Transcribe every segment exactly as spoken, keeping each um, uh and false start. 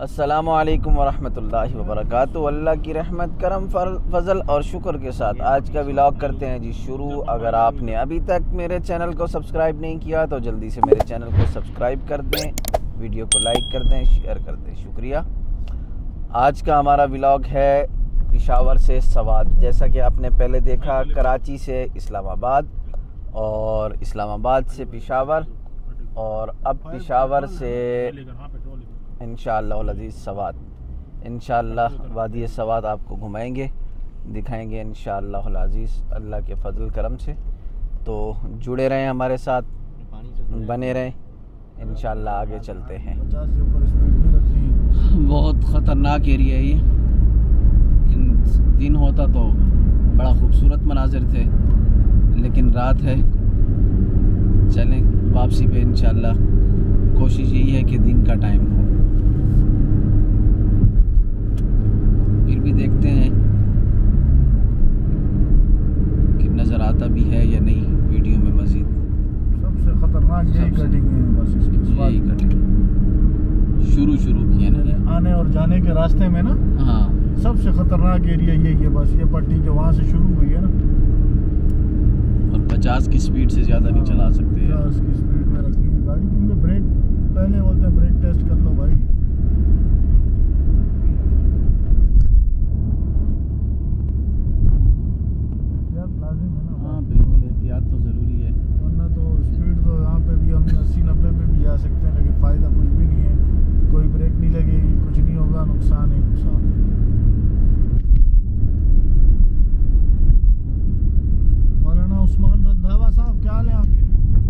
अस्सलामु अलैकुम वरहमतुल्लाहि वबरकातुहू। अल्लाह की रहमत, करम, फजल और शुक्र के साथ आज का व्लॉग करते हैं जी शुरू। अगर आपने अभी तक मेरे चैनल को सब्सक्राइब नहीं किया तो जल्दी से मेरे चैनल को सब्सक्राइब कर दें, वीडियो को लाइक कर दें, शेयर कर दें, शुक्रिया। आज का हमारा व्लॉग है पेशावर से सवात। जैसा कि आपने पहले देखा, कराची से इस्लामाबाद और इस्लामाबाद से पेशावर और अब पेशावर से इंशाअल्लाह अज़ीज़ सवात। इंशाअल्लाह वादी सवात आपको घुमाएंगे, दिखाएंगे इंशाअल्लाह अज़ीज़ अल्लाह के फजल करम से। तो जुड़े रहें हमारे साथ, बने रहें, इंशाअल्लाह आगे चलते हैं। बहुत ख़तरनाक एरिया है ये, दिन होता तो बड़ा खूबसूरत मनाजिर थे, लेकिन रात है। चलें वापसी पे इंशाअल्लाह, कोशिश यही है कि दिन का टाइम हो। फिर भी देखते हैं कि नज़र आता भी है या नहीं वीडियो में। मज़ीद सबसे ख़तरनाक यही कटिंग है, बस इसकी यही कटिंग शुरू शुरू किया ना, आने और जाने के रास्ते में ना। हाँ, सबसे ख़तरनाक एरिया यही है, बस ये पट्टी जो वहाँ से शुरू हुई है ना। और पचास की स्पीड से ज़्यादा नहीं चला सकते। पचास की स्पीड में रखनी है गाड़ी, क्योंकि ब्रेक पहले बोलते हैं ब्रेक टेस्ट कर लो भाई। एहतियात लाजिम है ना। हाँ बिल्कुल, एहतियात तो ज़रूरी है, वरना तो स्पीड तो यहाँ पे भी हम अस्सी नब्बे पे भी जा सकते हैं, लेकिन फ़ायदा कुछ भी नहीं है। कोई ब्रेक नहीं लगेगी, कुछ नहीं होगा, नुकसान ही नुकसान। मौलाना उस्मान रंधावा साहब, क्या हाल है आपके?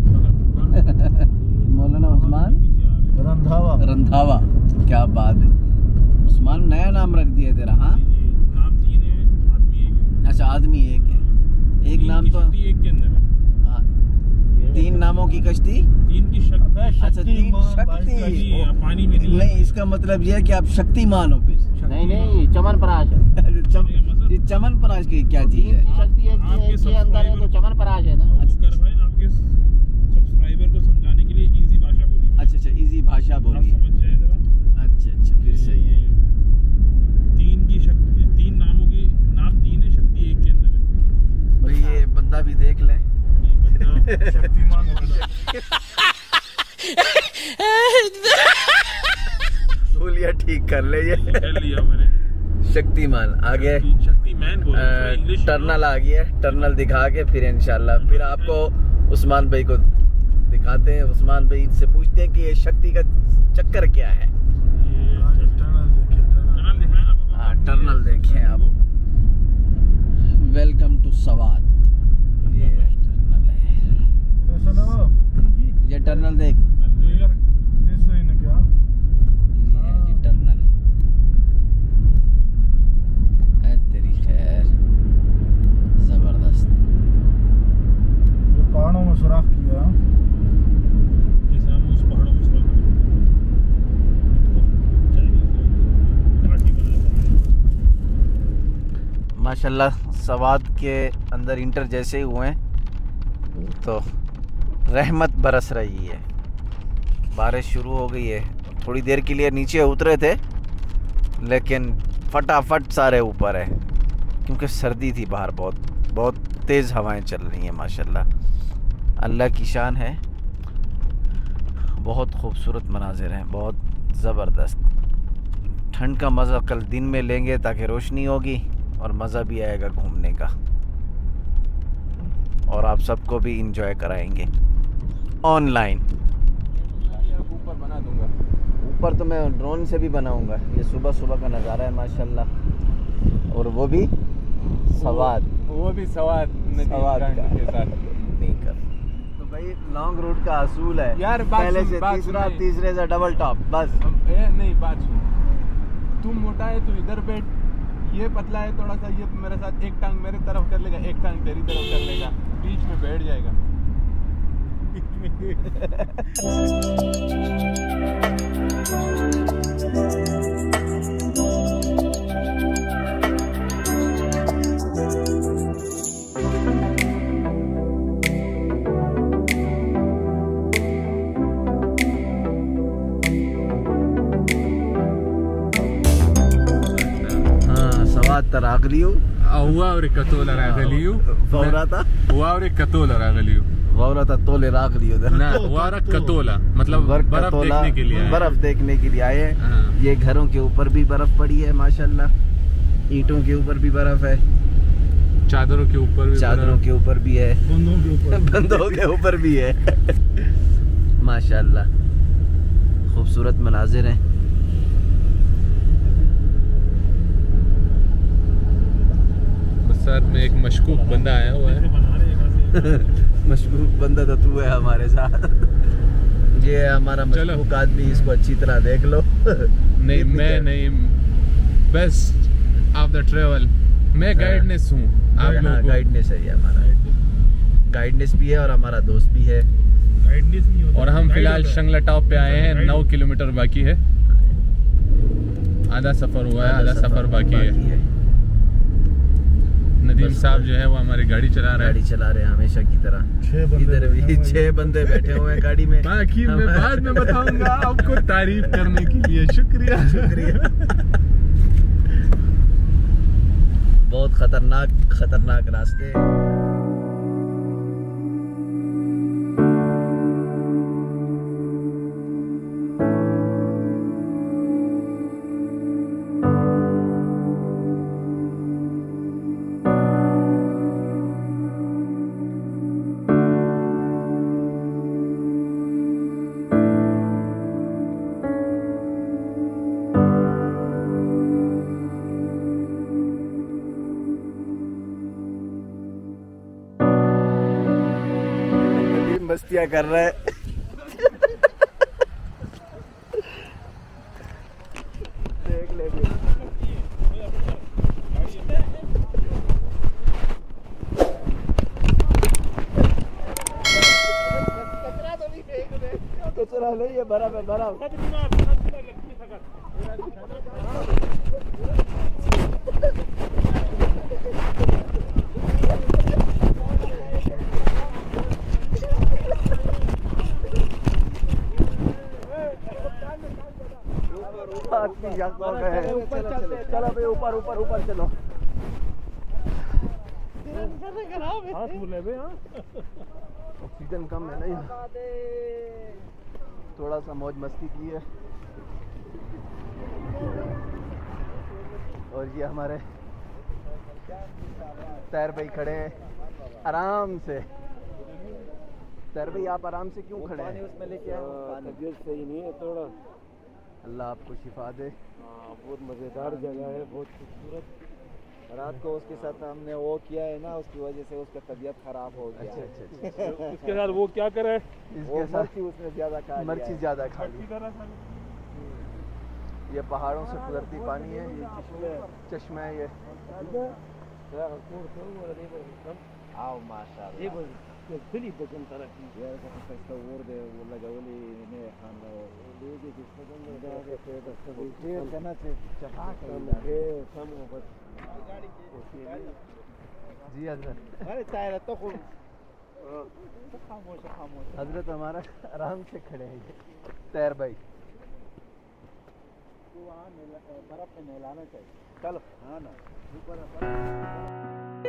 मौलाना उस्मान रंधावा रंधावा, क्या बात है। उस्मान नया नाम रख दिया तेरा? हाँ, नाम तीन है, आदमी एक है। अच्छा आदमी एक है, एक नाम तो एक के अंदर है। हाँ, तीन नामों की कश्ती। तीन की शक्ति। अच्छा, तीन शक्ति। पानी में नहीं, इसका मतलब यह है कि आप शक्तिमान हो फिर। नहीं नहीं, चमन पराश है। चम, ये चमन पराश की क्या चीज है? शक्ति एक के अंदर है तो चमन पराश है ना। कर भाई आपके सब्सक्राइबर को समझाने के लिए इजी भाषा बोली। अच्छा अच्छा, इजी भाषा बोली, समझ जाए जरा। अच्छा अच्छा, फिर सही है। तीन की शक्ति, तीन नामों की नाम तीन है, शक्ति एक के अंदर है। भाई ये बंदा भी देख ले, शक्तिमान भूलिया ठीक कर ले ये कर लिया मैंने। शक्तिमान। आगे शक्तिमान बोल रहा हूं, इंग्लिश टर्नल आ गई है, टर्नल दिखा के फिर इंशाल्लाह फिर आपको उस्मान भाई को दिखाते हैं। उस्मान भाई से पूछते हैं कि ये शक्ति का चक्कर क्या है। हाँ, टर्नल देखें आप। Welcome to Swat. ये टर्नल है, ये टर्नल देख, ये है जी टर्नल। है तेरी खैर, जबरदस्त। पहाड़ों में सुराख किया, जैसे हम उस पहाड़ों में सुराख माशाल्लाह सवात के अंदर इंटर जैसे ही हुए हैं तो रहमत बरस रही है, बारिश शुरू हो गई है। थोड़ी देर के लिए नीचे उतरे थे, लेकिन फटाफट सारे ऊपर है, क्योंकि सर्दी थी बाहर, बहुत बहुत तेज़ हवाएं चल रही हैं। माशाल्लाह अल्लाह की शान है, बहुत खूबसूरत मनाजिर हैं, बहुत ज़बरदस्त। ठंड का मज़ा कल दिन में लेंगे ताकि रोशनी होगी और मज़ा भी आएगा घूमने का, और आप सबको भी इंजॉय कराएंगे ऑनलाइन। ऊपर बना दूंगा, ऊपर तो मैं ड्रोन से भी बनाऊंगा। ये सुबह सुबह का नज़ारा है माशाल्लाह, और वो भी सवात, वो भी सवात सवात का के साथ। नहीं कर तो भाई लॉन्ग रूट का असूल है यार बात पहले सुन, से बात तीसरा, सुन, तीसरे से डबल टॉप बस। ए, नहीं बात सुन, तुम मोटा है तो इधर बैठ, ये पतला है थोड़ा सा, ये मेरे साथ एक टांग मेरे तरफ कर लेगा, एक टांग तेरी तरफ कर लेगा, बीच में बैठ जाएगा। हुआ तरागलियो हुआ और कतोल रागलियो वौराता हुआ और कतोल रागलियो वौराता तोले रागलियो ना हुआ कतोला मतलब बर्फ देखने के लिए बर्फ देखने के लिए आए हैं। हाँ। ये घरों के ऊपर भी बर्फ पड़ी है माशाल्लाह, ईंटों के ऊपर भी बर्फ है, चादरों के ऊपर भी चादरों के ऊपर भी है, बंदों के ऊपर बंदों के ऊपर भी है। माशाल्लाह खूबसूरत मनाजिर हैं। साथ में एक मशकूक बंदा आया हुआ है। मशकूक बंदा तो तू है हमारे साथ। ये है हमारा मशकूक आदमी, इसको अच्छी तरह देख लो। नहीं मैं नहीं, बेस्ट ऑफ द ट्रेवल मैं गाइडनेस हूँ आप लोगों को। गाइडनेस है ये हमारा, गाइडनेस भी है और हमारा दोस्त भी है। गाइडनेस नहीं होता। और हम फिलहाल शंगला टॉप पे आए हैं, नौ किलोमीटर बाकी है, आधा सफर हुआ है, आधा सफर बाकी है। नदीम साहब जो है वो हमारी गाड़ी चला रहे हैं, गाड़ी चला रहे हैं हमेशा की तरह। छह बंदे इधर भी छह बंदे बैठे हुए हैं गाड़ी में। बाकी मैं बाद में बताऊंगा आपको। तारीफ करने के लिए शुक्रिया शुक्रिया। बहुत खतरनाक खतरनाक रास्ते। मस्तियाँ कर रहा है। देख ले भी। कचरा नहीं है, बर्फ है बर्फ। चलो भाई ऊपर ऊपर ऊपर चलो। ऑक्सीजन कम है ना, थोड़ा सा मौज मस्ती की है। और ये हमारे तैर भाई खड़े हैं आराम से। तैर भाई आप आराम से क्यों खड़े हैं? उसमें लेके आए, तबीयत सही नहीं है थोड़ा। अल्लाह आपको शिफा दे। बहुत मज़ेदार जगह है, बहुत खूबसूरत। रात को उसके साथ हमने वो किया है ना, उसकी वजह से उसका तबीयत खराब हो गया। अच्छा अच्छा अच्छा। उसके साथ वो क्या करे? वो मिर्ची उसने ज़्यादा खा लिया मिर्ची है। ज़्यादा खा ली। ये पहाड़ों से गुजरती पानी है, ये चश्मा है ये। आओ माशाल्लाह। Fili bakın tarafı. Ya kasta vurdu valla gavli ne hanla lege जिसमें तो लगा के फिर तो ये करना से चढ़ा कर के कम बस गाड़ी जी हजरत। अरे टायर तो खूब खामोश खामोश। हजरत हमारा आराम से खड़े हैं ये तैर भाई। तो वहाँ बर्फ में नहलाना चाहिए। चलो हाँ ना ऊपर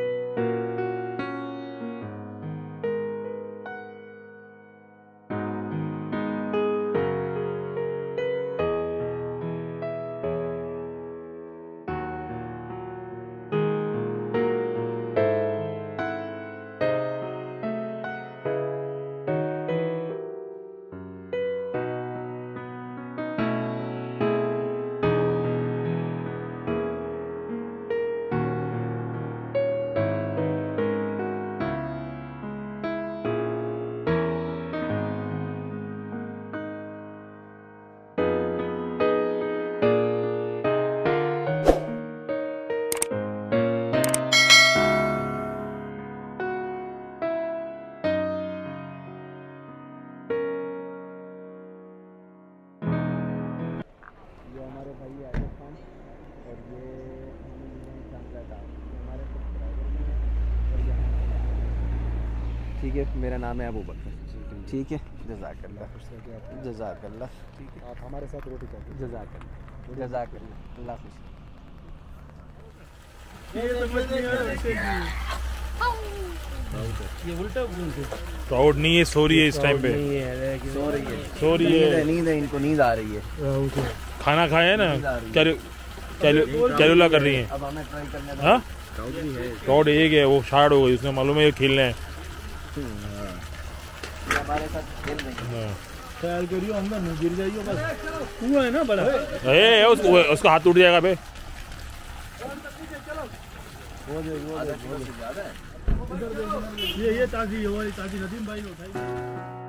ठीक है। मेरा नाम है अबू बकर। ठीक है, जज़ाकल्लाह जज़ाकल्लाह। ठीक है, आप हमारे साथ रोटी खाते हैं। जज़ाकल्लाह जज़ाकल्लाह। अल्लाह खुश। ये उल्टा घूमते क्राउड नहीं है, सो रही है इस टाइम पे, सो रही है, सो रही नींद है, है। नींद है, इनको नींद आ रही है। खाना खाया है ना, कैलो कैलोला कर रही है। अब हमें ट्राई करने दो। हाँ क्राउड भी है, क्राउड एक है, वो शार्ट हो गई, उसने मालूम है ये खेलना है। ये हमारे साथ खेल रही है। हाँ। ख्याल करियो अंदर नहीं गिर जाइयो बस। कुआं है ना बड़ा। ए, उसको उसका हाथ टूट जाएगा बे। वो दे वो आधा किलो से ज्यादा है। ये ये ताजी ये वाली ताजी नदीम भाई ने उठाई।